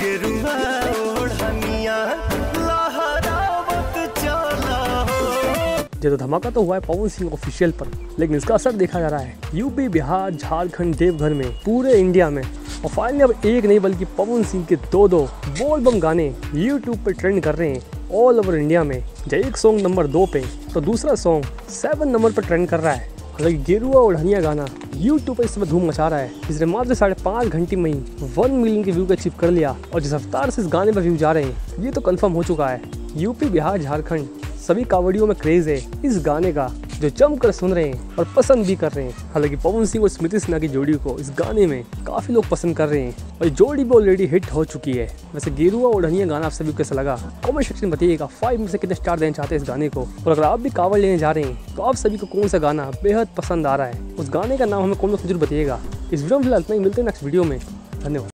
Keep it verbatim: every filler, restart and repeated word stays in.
गेरुआ ओढ़निया लहरावत चला हो। ये तो धमाका तो हुआ है पवन सिंह ऑफिशियल पर, लेकिन इसका असर देखा जा रहा है यूपी, बिहार, झारखंड, देवघर में, पूरे इंडिया में। और फाइनली अब एक नहीं बल्कि पवन सिंह के दो दो बोल बम गाने यूट्यूब पर ट्रेंड कर रहे हैं ऑल ओवर इंडिया में। जो एक सॉन्ग नंबर दो पे तो दूसरा सॉन्ग सेवन नंबर पर ट्रेंड कर रहा है। हालांकि गेरुआ ओढ़निया गाना यूट्यूब पर इस समय धूम मचा रहा है, जिसने मात्र साढ़े पाँच घंटे में ही वन मिलियन के व्यू का अचीव कर लिया। और जिस रफ्तार से इस गाने पर व्यू जा रहे हैं ये तो कंफर्म हो चुका है, यूपी, बिहार, झारखंड सभी कावड़ियों में क्रेज है इस गाने का, जो जमकर सुन रहे हैं और पसंद भी कर रहे हैं। हालांकि पवन सिंह और स्मृति सिन्हा की जोड़ी को इस गाने में काफी लोग पसंद कर रहे हैं और जोड़ी भी ऑलरेडी हिट हो चुकी है। वैसे गेरुआ ओढ़निया गाना आप सभी को कैसा लगा कमेंट सेक्शन में बताइएगा। फाइव में से कितने स्टार देना चाहते हैं इस गाने को, और अगर आप भी कावड़ लेने जा रहे हैं तो आप सभी को कौन सा गाना बेहद पसंद आ रहा है, उस गाने का नाम हमें कमेंट में जरूर बताइएगा। इस वीडियो में फिलहाल इतना ही, मिलते हैं नेक्स्ट वीडियो में। धन्यवाद।